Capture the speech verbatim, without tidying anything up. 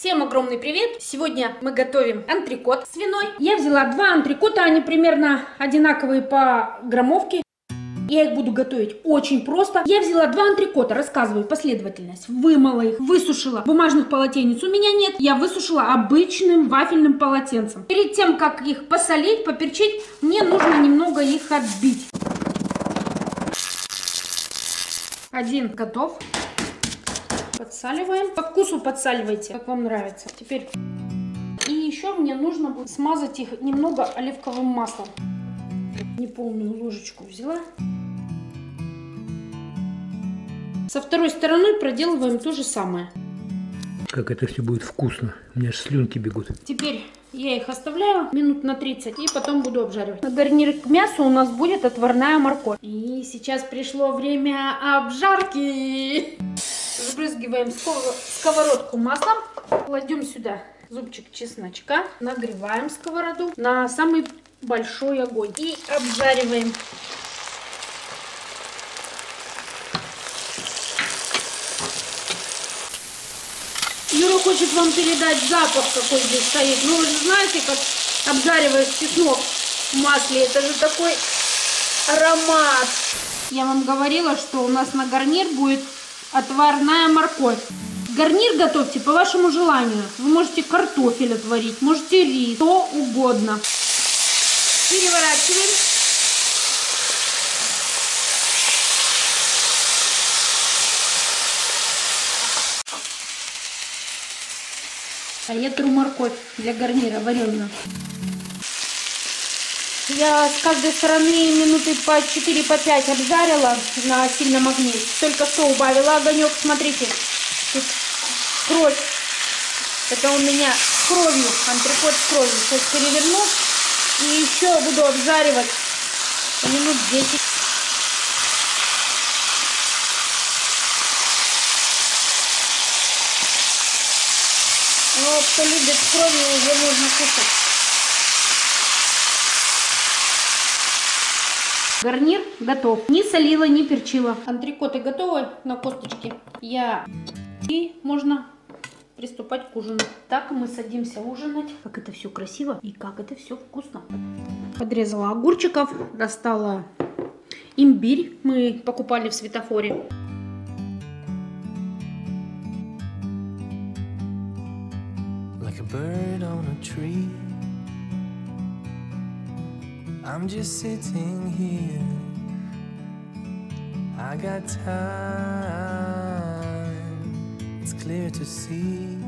Всем огромный привет! Сегодня мы готовим антрекот свиной. Я взяла два антрекота, они примерно одинаковые по граммовке. Я их буду готовить очень просто. Я взяла два антрекота, рассказываю последовательность. Вымыла их, высушила. Бумажных полотенец у меня нет. Я высушила обычным вафельным полотенцем. Перед тем, как их посолить, поперчить, мне нужно немного их отбить. Один готов. Подсаливаем. По вкусу подсаливайте, как вам нравится. Теперь и еще мне нужно будет смазать их немного оливковым маслом. Неполную ложечку взяла. Со второй стороны проделываем то же самое. Как это все будет вкусно. У меня аж слюнки бегут. Теперь я их оставляю минут на тридцать и потом буду обжаривать. На гарнир к мясу у нас будет отварная морковь. И сейчас пришло время обжарки. Разбрызгиваем сковородку маслом. Кладем сюда зубчик чесночка. Нагреваем сковороду на самый большой огонь. И обжариваем. Юра хочет вам передать запах, какой здесь стоит. Ну, вы же знаете, как обжариваешь чеснок в масле. Это же такой аромат. Я вам говорила, что у нас на гарнир будет отварная морковь. Гарнир готовьте по вашему желанию. Вы можете картофель отварить, можете рис, что угодно. Переворачиваем. А я тру морковь для гарнира вареную. Я с каждой стороны минуты по четыре по пять обжарила на сильном огне. Только что убавила огонек. Смотрите, тут кровь. Это у меня с кровью, антрекот с кровью. Сейчас переверну и еще буду обжаривать минут десять. Но кто любит с кровью, уже можно кушать. Гарнир готов. Не солила, не перчила. Антрекоты готовы на косточке. Я и можно приступать к ужину. Так мы садимся ужинать. Как это все красиво и как это все вкусно. Подрезала огурчиков, достала имбирь. Мы покупали в светофоре. Like a bird on a tree, I'm just sitting here. I got time, it's clear to see.